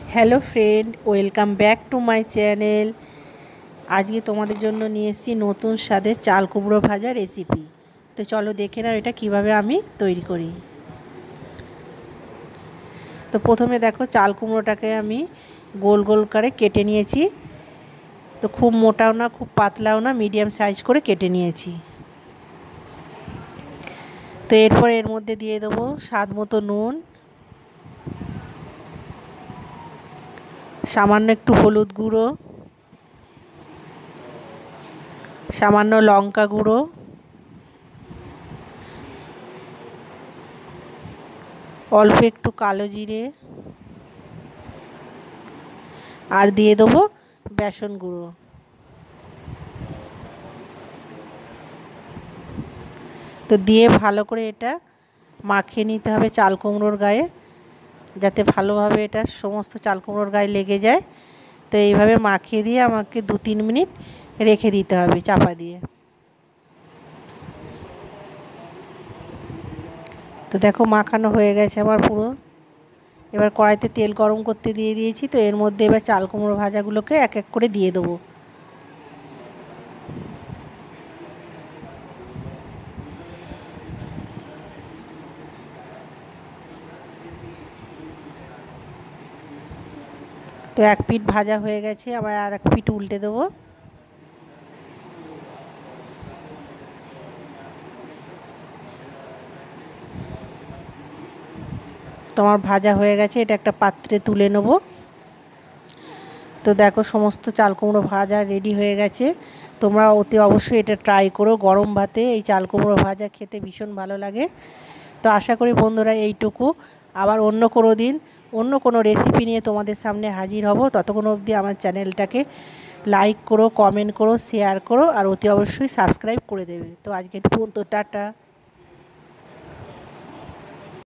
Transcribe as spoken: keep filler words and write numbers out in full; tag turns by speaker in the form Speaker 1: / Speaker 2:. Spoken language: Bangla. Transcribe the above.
Speaker 1: Hello friend, welcome back to my channel. আজকে তোমাদের জন্য নিয়ে এসেছি নতুন স্বাদের চাল কুমড়ো ভাজা রেসিপি। তো চলো দেখে নাও এটা কিভাবে আমি তৈরি করি। তো প্রথমে দেখো, চাল কুমড়োটাকে আমি গোল গোল করে কেটে নিয়েছি। তো খুব মোটাও না খুব পাতলাও না, মিডিয়াম সাইজ করে কেটে নিয়েছি। তো এরপর এর মধ্যে দিয়ে দেবো স্বাদ মতো নুন, সামান্য একটু হলুদ গুঁড়ো, সামান্য লঙ্কা গুঁড়ো, অল্প একটু কালো জিরে, আর দিয়ে দেবো বেসন গুঁড়ো। তো দিয়ে ভালো করে এটা মাখিয়ে নিতে হবে চাল কুমড়োর গায়ে, যাতে ভালোভাবে এটা সমস্ত চাল কুমড়োর গায়ে লেগে যায়। তো এইভাবে মাখিয়ে দিয়ে আমাকে দু তিন মিনিট রেখে দিতে হবে চাপা দিয়ে। তো দেখো মাখানো হয়ে গেছে আমার পুরো। এবার কড়াইতে তেল গরম করতে দিয়ে দিয়েছি। তো এর মধ্যে এবার চাল কুমড়ো ভাজাগুলোকে এক এক করে দিয়ে দেবো। তো এক পিঠ ভাজা হয়ে গেছে, আবার আর এক পিঠ উল্টে দেবো। তোমার ভাজা হয়ে গেছে, এটা একটা পাত্রে তুলে নেব। তো দেখো সমস্ত চাল কুমড়ো ভাজা রেডি হয়ে গেছে। তোমরা অতি অবশ্যই এটা ট্রাই করো, গরম ভাতে এই চাল কুমড়ো ভাজা খেতে ভীষণ ভালো লাগে। তো আশা করি বন্ধুরা এইটুকু, আবার অন্য কোনো দিন অন্য কোনো রেসিপি নিয়ে তোমাদের সামনে হাজির হব। ততক্ষণ অবধি আমার চ্যানেলটাকে লাইক করো, কমেন্ট করো, শেয়ার করো, আর অতি অবশ্যই সাবস্ক্রাইব করে দেবে। তো আজকে একটু টাটা।